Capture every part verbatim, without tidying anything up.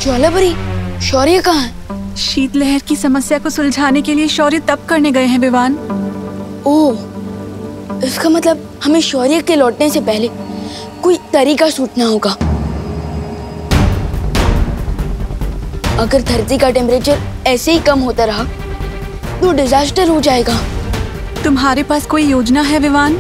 ज्वाला परी, शौर्य कहाँ है? शीतलहर की समस्या को सुलझाने के लिए शौर्य तप करने गए हैं विवान। ओह, इसका मतलब हमें शौर्य के लौटने से पहले कोई तरीका सोचना होगा। अगर धरती का टेम्परेचर ऐसे ही कम होता रहा तो डिजास्टर हो जाएगा। तुम्हारे पास कोई योजना है विवान?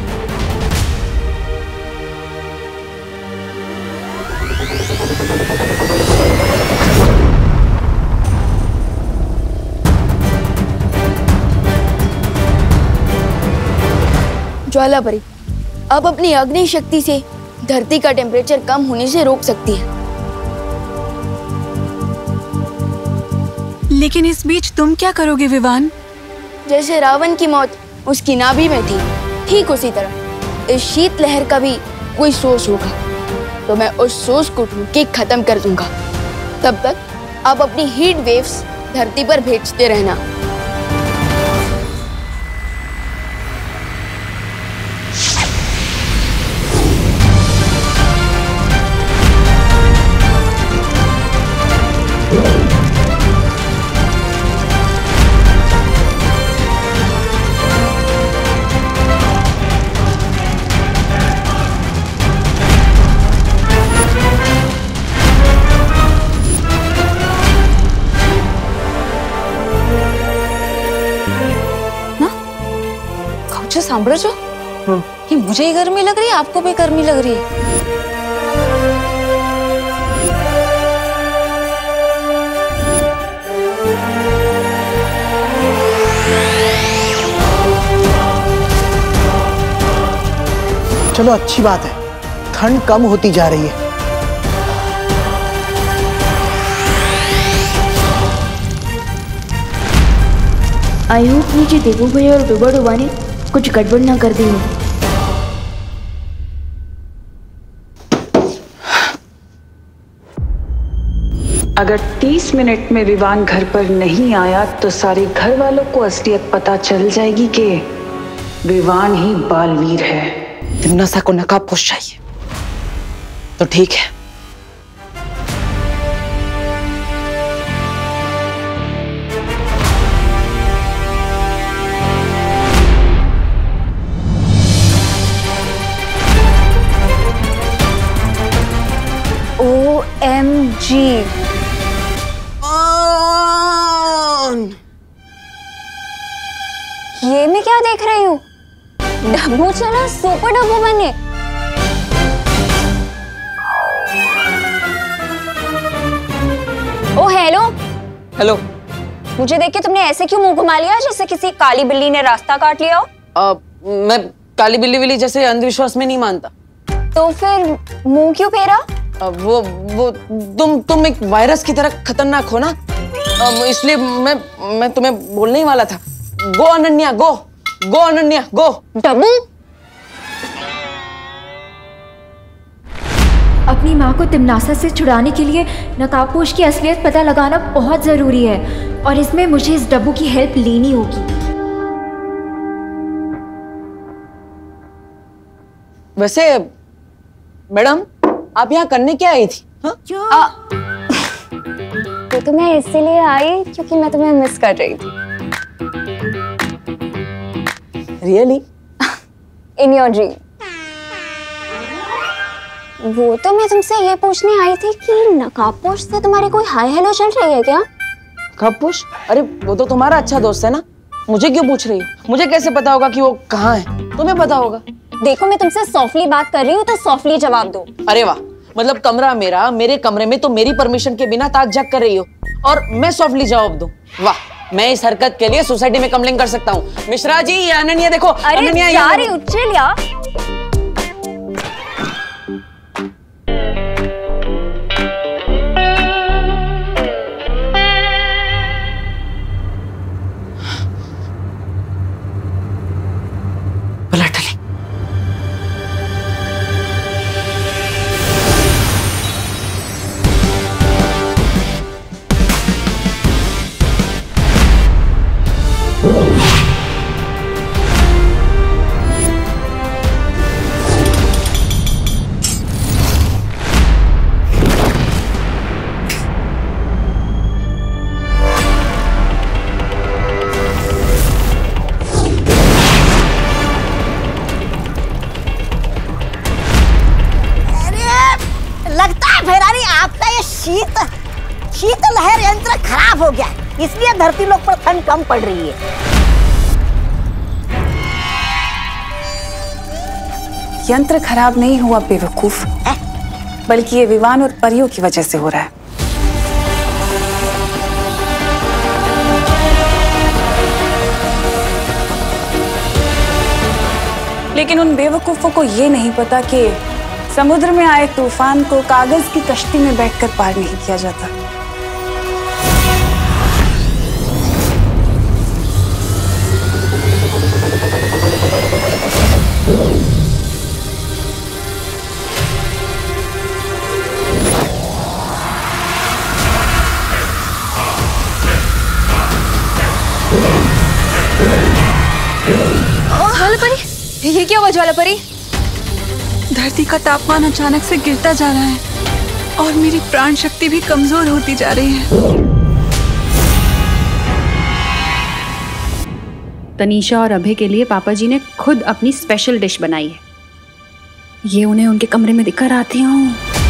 ज्वाला परी अब अपनी अग्नि शक्ति से धरती का टेम्परेचर कम होने से रोक सकती है। लेकिन इस बीच तुम क्या करोगे विवान? जैसे रावण की मौत उसकी नाभि में थी, ठीक उसी तरह इस शीत लहर का भी कोई सोर्स होगा, तो मैं उस सोर्स को ढूंढ के खत्म कर दूंगा। तब तक आप अपनी हीट वेव्स धरती पर भेजते रहना। सांभळो छो? कि मुझे ही गर्मी लग रही है, आपको भी गर्मी लग रही है? चलो अच्छी बात है, ठंड कम होती जा रही है। आई होप नीचे देवू भाई और डुबा डुबा ने कुछ गड़बड़ ना कर दी हो। अगर तीस मिनट में विवान घर पर नहीं आया तो सारे घर वालों को असलियत पता चल जाएगी कि विवान ही बालवीर है। तिम्नासा को नकाबपोश चाहिए तो ठीक है। ओ एम जी, ये मैं क्या देख रही हूँ? डब्बू चला सुपर डब्बू बने। Oh hello hello. मुझे देख के तुमने ऐसे क्यों मुंह घुमा लिया जैसे किसी काली बिल्ली ने रास्ता काट लिया हो? आ, मैं काली बिल्ली विल्ली जैसे अंधविश्वास में नहीं मानता। तो फिर मुंह क्यों फेरा? अब वो वो तुम तुम एक वायरस की तरह खतरनाक हो ना, इसलिए मैं मैं तुम्हें बोलने ही वाला था। गो अनन्या गो, गो अनन्या गो। डब्बू, अपनी माँ को तिम्नासा से छुड़ाने के लिए नकाबपोश की असलियत पता लगाना बहुत जरूरी है और इसमें मुझे इस डब्बू की हेल्प लेनी होगी। वैसे मैडम, आप यहाँ करने क्या आई थी? हाँ? आ, तो तो मैं इसीलिए आई क्योंकि मैं तुम्हें मिस कर रही थी। रियली? In your dream. वो तो मैं तुमसे ये पूछने आई थी कि नकाबपोश से तुम्हारी कोई हाय हेलो चल रही है क्या? नकाबपोश? अरे वो तो तुम्हारा अच्छा दोस्त है ना, मुझे क्यों पूछ रही हो? मुझे कैसे पता होगा कि वो कहाँ है? तुम्हें पता होगा। देखो मैं तुमसे सॉफ्टली बात कर रही हूँ तो सॉफ्टली जवाब दो। अरे वाह, मतलब कमरा मेरा, मेरे कमरे में तो मेरी परमिशन के बिना ताक झाक कर रही हो और मैं सॉफ्टली जवाब दूं? वाह, मैं इस हरकत के लिए सोसाइटी में कंप्लेंट कर सकता हूँ। मिश्रा जी, ये अनन्या देखो। अरे अनन्या जा रही हूँ, चिल यार। शीत शीतलहर यंत्र खराब हो गया, इसलिए धरती लोक पर ठंड कम पड़ रही है। यंत्र खराब नहीं हुआ बेवकूफ, बल्कि ये विवान और परियों की वजह से हो रहा है। लेकिन उन बेवकूफों को ये नहीं पता कि समुद्र में आए तूफान को कागज की कश्ती में बैठकर पार नहीं किया जाता। ज्वालापरी, ये क्या हुआ ज्वालापरी? धरती का तापमान अचानक से गिरता जा रहा है और मेरी प्राण शक्ति भी कमजोर होती जा रही है। तनीषा और अभय के लिए पापा जी ने खुद अपनी स्पेशल डिश बनाई है। ये उन्हें उनके कमरे में दिखकर आती हूँ।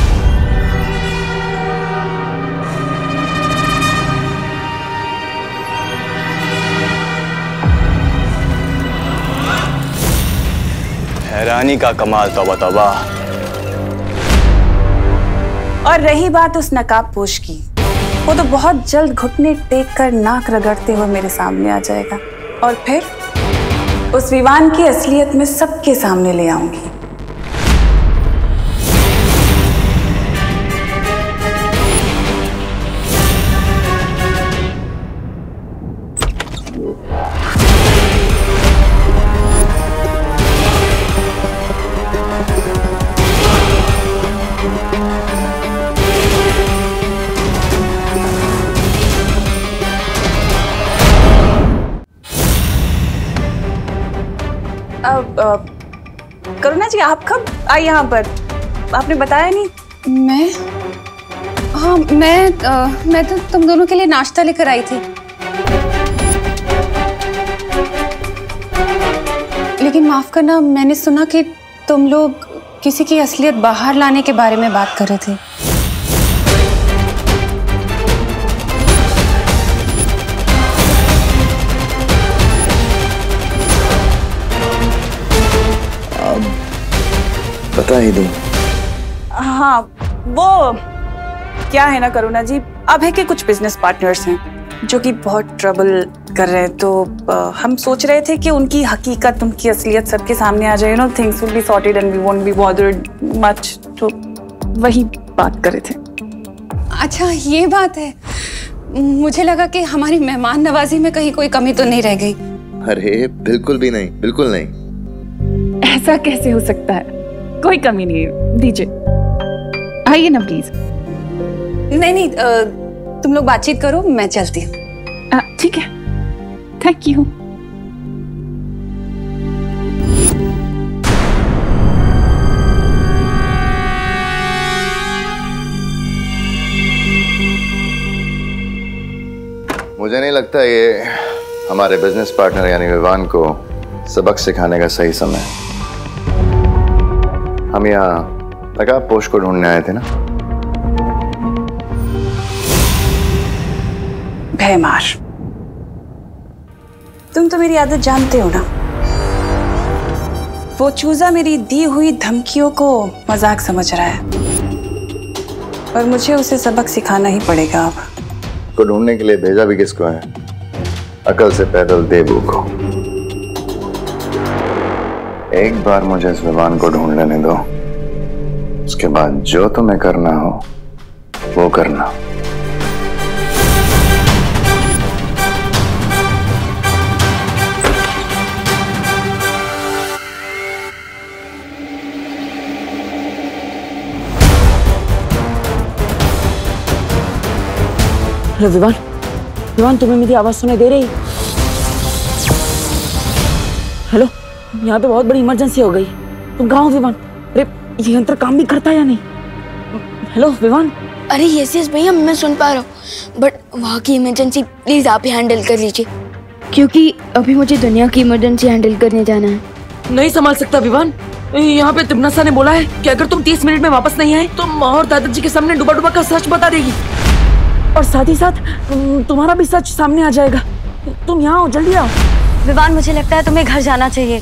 हैरानी का कमाल, तौबा तौबा। और रही बात उस नकाबपोश की, वो तो बहुत जल्द घुटने टेक कर नाक रगड़ते हुए मेरे सामने आ जाएगा और फिर उस विवान की असलियत में सबके सामने ले आऊंगी। करुणा जी, आप कब आई यहाँ पर? आपने बताया नहीं। मैं हाँ मैं आ, मैं तो तुम दोनों के लिए नाश्ता लेकर आई थी, लेकिन माफ करना, मैंने सुना कि तुम लोग किसी की असलियत बाहर लाने के बारे में बात कर रहे थे। बता ही दूं। हाँ, वो क्या है ना करुणा जी, अभय के कुछ बिजनेस पार्टनर्स हैं जो कि बहुत ट्रबल कर रहे हैं, तो आ, हम सोच रहे थे कि उनकी हकीकत, उनकी असलियत सबके सामने आ जाए, you know, things will be sorted and we won't be bothered much. तो वही बात कर रहे थे। अच्छा, ये बात है। मुझे लगा कि हमारी मेहमान नवाजी में कहीं कोई कमी तो नहीं रह गई। अरे बिल्कुल भी नहीं, बिल्कुल नहीं। ऐसा कैसे हो सकता है? कोई कमी नहीं है। दीजिए, आइए ना प्लीज। नहीं नहीं, आ, तुम लोग बातचीत करो, मैं चलती हूँ। ठीक है, थैंक यू। मुझे नहीं लगता ये हमारे बिजनेस पार्टनर यानी विवान को सबक सिखाने का सही समय है। हम यहाँ नकाबपोश को ढूंढने आए थे ना। भयमार, तुम तो मेरी आदत जानते हो ना। वो चूजा मेरी दी हुई धमकियों को मजाक समझ रहा है और मुझे उसे सबक सिखाना ही पड़ेगा। अब को ढूंढने के लिए भेजा भी किसको है? अकल से पैदल देबू को। एक बार मुझे इस विवान को ढूंढ लेने दो, उसके बाद जो तुम्हें करना हो वो करना। हेलो विवान, विवान तुम्हें मेरी आवाज सुनाई दे रही? हेलो, यहाँ पे बहुत बड़ी इमरजेंसी हो गई, तुम कहाँ हो विवान? अरे ये यंत्र काम भी करता है या नहीं? हेलो विवान। अरे यस यस भैया, मैं सुन पा रहा हूँ, बट वहाँ की इमरजेंसी प्लीज आप ही हैंडल कर लीजिए, क्योंकि अभी मुझे दुनिया की इमरजेंसी हैंडल करने जाना है। नहीं संभाल सकता विवान, यहाँ पे तिमनासा ने बोला है कि अगर तुम तीस मिनट में वापस नहीं आए तो माँ और दादाजी के सामने डुबा डुबा का सच बता देगी, और साथ ही साथ तुम्हारा भी सच सामने आ जाएगा। तुम यहाँ आओ, जल्दी आओ। विवान, मुझे लगता है तुम्हें घर जाना चाहिए।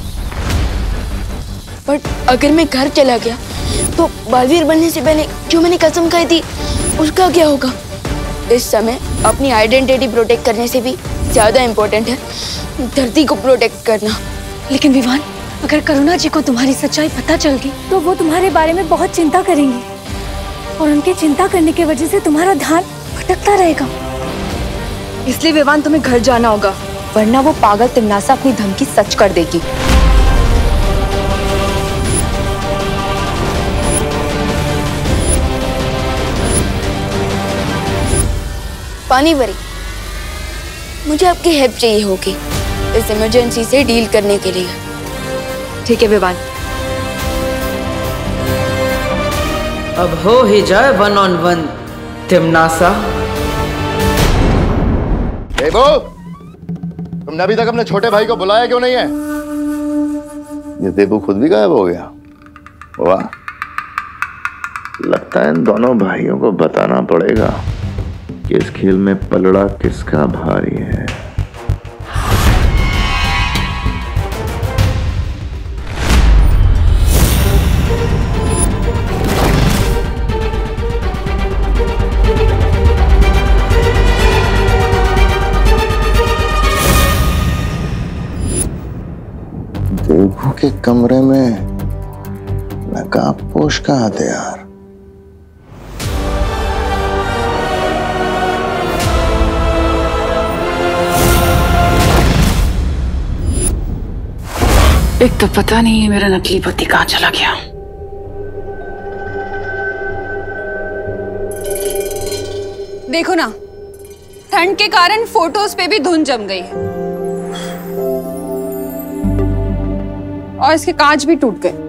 बट अगर मैं घर चला गया तो बालवीर बनने से पहले जो मैंने कसम खाई थी उसका क्या होगा? इस समय अपनी आइडेंटिटी प्रोटेक्ट करने से भी ज्यादा इम्पोर्टेंट है धरती को प्रोटेक्ट करना। लेकिन विवान, अगर करुणा जी को तुम्हारी सच्चाई पता चल गई तो वो तुम्हारे बारे में बहुत चिंता करेंगी, और उनकी चिंता करने की वजह से तुम्हारा ध्यान भटकता रहेगा। इसलिए विवान, तुम्हें घर जाना होगा, वरना वो पागल तिमनासा अपनी धमकी सच कर देगी। पानी परी, मुझे आपकी हेल्प चाहिए होगी इस इमरजेंसी से डील करने के लिए। ठीक है विवान। अब हो ही जाए वन ऑन वन तिमनासा। देवो, तुमने अभी तक अपने छोटे भाई को बुलाया क्यों नहीं है? ये देवू खुद भी गायब हो गया। वाह, लगता है इन दोनों भाइयों को बताना पड़ेगा कि इस खेल में पलड़ा किसका भारी है। देवू के कमरे में नकाबपोश कहाँ थे यार? एक तो पता नहीं है मेरा नकली पति कहाँ चला गया। देखो ना, ठंड के कारण फोटोज पे भी धुंध जम गई है और इसके कांच भी टूट गए।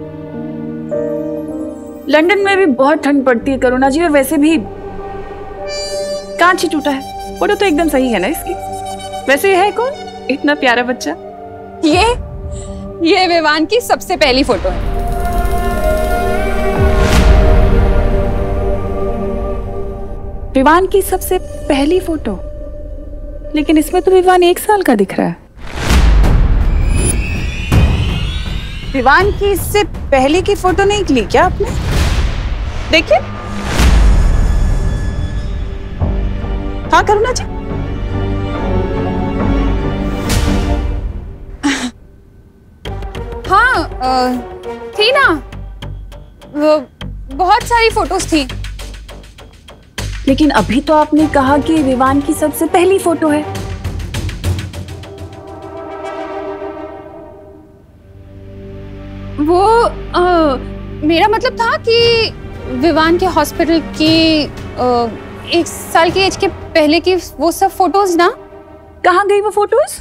लंदन में भी बहुत ठंड पड़ती है करुणा जी, और वैसे भी कांच ही टूटा है। फोटो तो एकदम सही है ना इसकी। वैसे ये है कौन इतना प्यारा बच्चा? ये ये विवान की सबसे पहली फोटो है। विवान की सबसे पहली फोटो? लेकिन इसमें तो विवान एक साल का दिख रहा है। विवान की इससे पहले की फोटो नहीं ली क्या आपने? देखिए। हाँ करुणा जी, हाँ थी ना, वो बहुत सारी फोटोज थी। लेकिन अभी तो आपने कहा कि विवान की सबसे पहली फोटो है। वो आ, मेरा मतलब था कि विवान के हॉस्पिटल की आ, एक साल की एज के पहले की वो सब फोटोज ना। कहाँ गई वो फोटोज?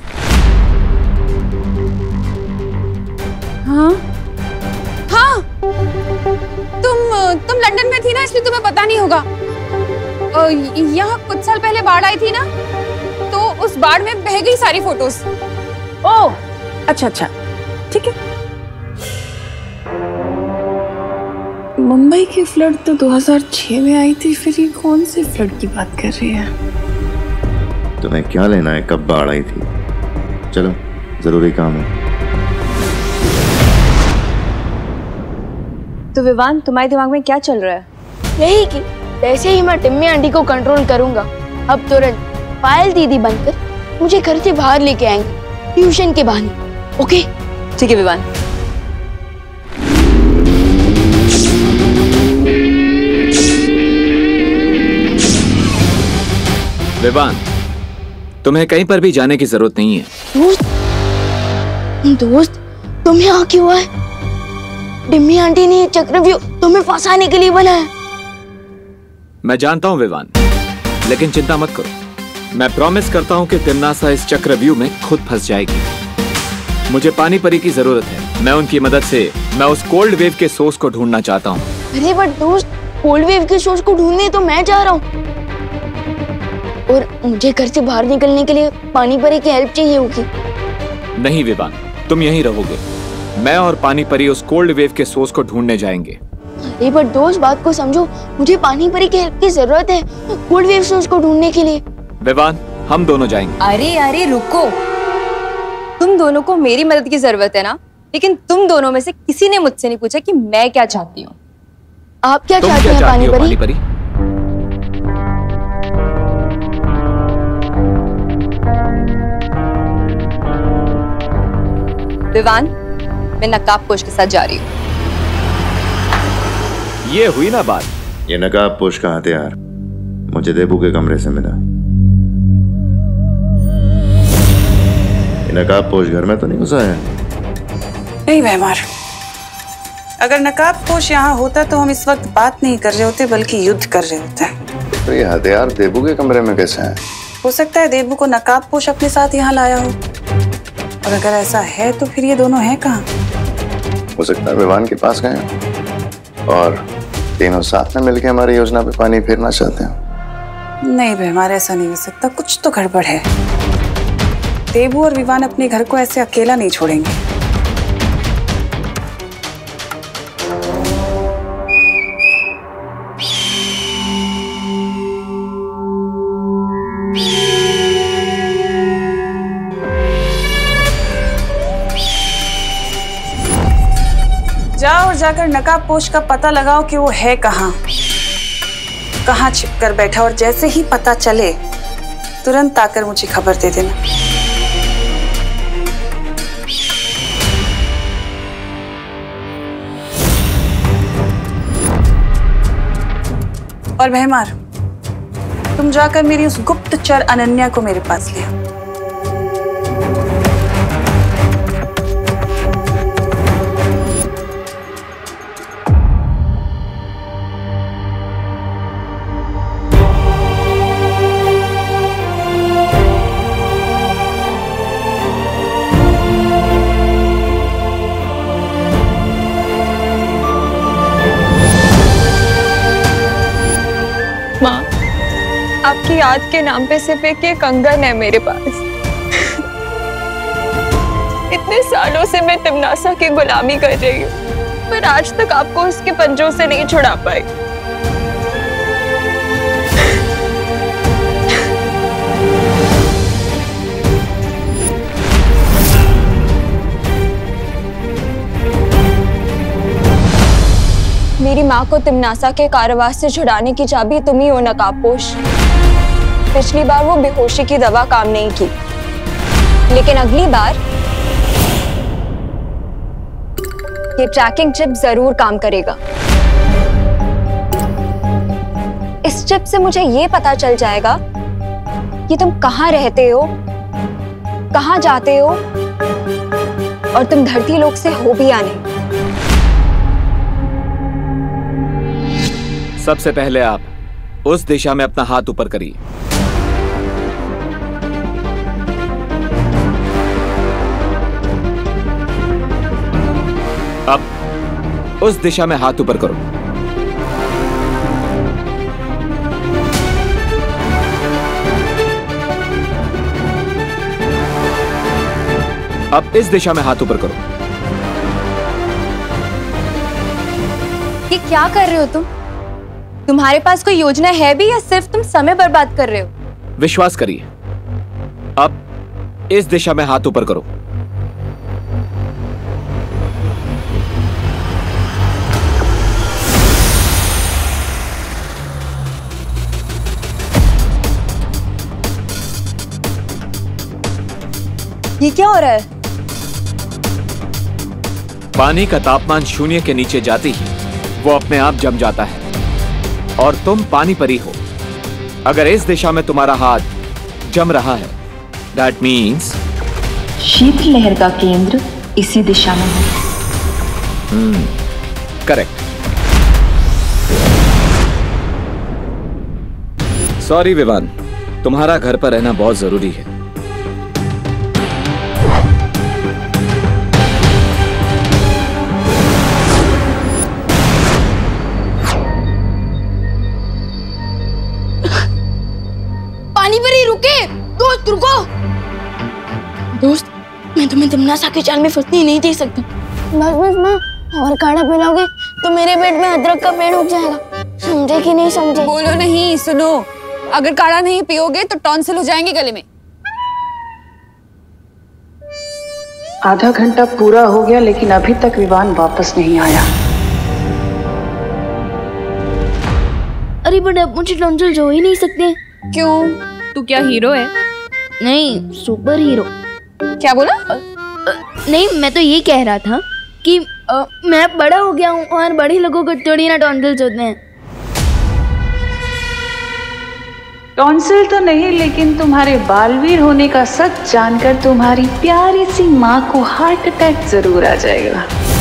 हाँ हाँ, तुम तुम लंदन में थी ना, इसलिए तुम्हें पता नहीं होगा। यहाँ कुछ साल पहले बाढ़ आई थी ना, तो उस बाढ़ में बह गई सारी फोटोज। ओह अच्छा अच्छा, ठीक है। मुंबई की फ्लड तो दो हज़ार छह में आई थी, फिर ये कौन सी फ्लड की बात कर रही है? तुम्हें क्या लेना है कब बाढ़ आई थी? चलो, जरूरी काम है। तो विवान, तुम्हारे दिमाग में क्या चल रहा है? यही कि जैसे ही मैं टिम्मी आंटी को कंट्रोल करूंगा, अब तुरंत पायल दीदी बनकर मुझे घर से बाहर लेके आएंगे ट्यूशन के बहाने। ओके? ठीक है विवान। विवान, तुम्हें कहीं पर भी जाने की जरूरत नहीं है। दोस्त, दोस्त तुम यहाँ क्यों आए? टिम्मी आंटी ने चक्रव्यूह तुम्हें फंसाने के लिए बनाया। मैं जानता हूँ विवान, लेकिन चिंता मत करो। मैं प्रॉमिस करता हूँ कि तिमनासा इस चक्रव्यूह में खुद फंस जाएगी। मुझे पानी परी की जरूरत है। मैं उनकी मदद से मैं उस कोल्ड वेव के सोर्स को ढूंढना चाहता हूँ। अरे बट दोस्त, कोल्ड वेव के सोर्स को ढूंढने तो मैं जा रहा हूँ, और मुझे घर से बाहर निकलने के लिए पानी परी की हेल्प चाहिए होगी। नहीं विवान, तुम यहीं रहोगे। मैं और पानी परी उस कोल्ड वेव के सोर्स को ढूंढने जाएंगे। अरे पर दोस्त बात को समझो, मुझे पानी परी की हेल्प की जरूरत है कोल्ड वेव सोर्स को ढूंढने के लिए। विवान, हम दोनों जाएंगे। अरे अरे रुको, तुम दोनों को मेरी मदद की जरूरत है ना, लेकिन तुम दोनों में से किसी ने मुझसे नहीं पूछा कि मैं क्या चाहती हूँ। आप क्या तुम चाहती क्या हैं चाहती पानी हो, परी? पानी परी? विवान, मैं नकाबपोश के साथ जा रही हूँ। ये हुई ना बात। ये नकाबपोश का हथियार मुझे देबू के कमरे से मिला। ये नकाबपोश घर में तो नहीं घुसा है? नहीं बेमार, अगर नकाबपोश यहाँ होता तो हम इस वक्त बात नहीं कर रहे होते बल्कि युद्ध कर रहे होते। तो ये हथियार देबू के कमरे में कैसे है? हो सकता है देबू को नकाबपोश अपने साथ यहाँ लाया हो, और अगर ऐसा है तो फिर ये दोनों हैं कहाँ? हो सकता है विवान के पास गए और तीनों साथ में मिलकर हमारी योजना पे पानी फेरना चाहते हैं। नहीं बेमार, ऐसा नहीं हो सकता, कुछ तो गड़बड़ है। देबू और विवान अपने घर को ऐसे अकेला नहीं छोड़ेंगे। जाओ और जाकर नकाबपोश का पता लगाओ कि वो है कहाँ, कहाँ छिप कर बैठा, और जैसे ही पता चले तुरंत आकर मुझे खबर दे देना। और भैमार, तुम जाकर मेरी उस गुप्तचर अनन्या को मेरे पास ले आओ। माँ, आपकी याद के नाम पे सिर्फ एक ये कंगन है मेरे पास। इतने सालों से मैं तिमनासा की गुलामी कर रही हूँ, पर आज तक आपको उसके पंजों से नहीं छुड़ा पाई। मेरी माँ को तिमनासा के कारावास से छुड़ाने की चाबी तुम ही हो नकाबपोश। पिछली बार वो बेहोशी की दवा काम नहीं की, लेकिन अगली बार ये ट्रैकिंग चिप जरूर काम करेगा। इस चिप से मुझे ये पता चल जाएगा कि तुम कहाँ रहते हो, कहाँ जाते हो, और तुम धरती लोक से हो भी या नहीं। सबसे पहले आप उस दिशा में अपना हाथ ऊपर करिए। अब उस दिशा में हाथ ऊपर करो। अब इस दिशा में हाथ ऊपर करो। ये क्या कर रहे हो तुम? तुम्हारे पास कोई योजना है भी या सिर्फ तुम समय बर्बाद कर रहे हो? विश्वास करिए, अब इस दिशा में हाथ ऊपर करो। ये क्या हो रहा है? पानी का तापमान शून्य के नीचे जाते ही वो अपने आप जम जाता है, और तुम पानी परी हो। अगर इस दिशा में तुम्हारा हाथ जम रहा है, दैट मीन्स शीतलहर का केंद्र इसी दिशा में है। हम्म, करेक्ट। सॉरी विवान, तुम्हारा घर पर रहना बहुत जरूरी है। पानी परी रुके, दोस्त रुको। दोस्त, मैं तुम्हें तिमनासा के जाल में फंसने नहीं दे सकता। बस बस माँ, और काढ़ा पिलाओगे तो मेरे पेट में अदरक का पेड़ उग जाएगा। समझे कि नहीं समझे? बोलो नहीं, सुनो, अगर काढ़ा नहीं पियोगे तो टॉन्सिल हो जाएंगे गले में। आधा घंटा पूरा हो गया लेकिन अभी तक विवान वापस नहीं आया। अरे बट अब मुझे टॉन्सिल्स हो ही नहीं सकते। क्यों? तू क्या हीरो है? नहीं, सुपर हीरो। क्या बोला? अ, अ, नहीं, मैं तो ये कह रहा था कि अ, मैं बड़ा हो गया हूँ और बड़े लोगों को थोड़ी ना टॉन्सिल्स होते हैं। टॉन्सिल तो नहीं, लेकिन तुम्हारे बालवीर होने का सच जानकर तुम्हारी प्यारी सी माँ को हार्ट अटैक जरूर आ जाएगा।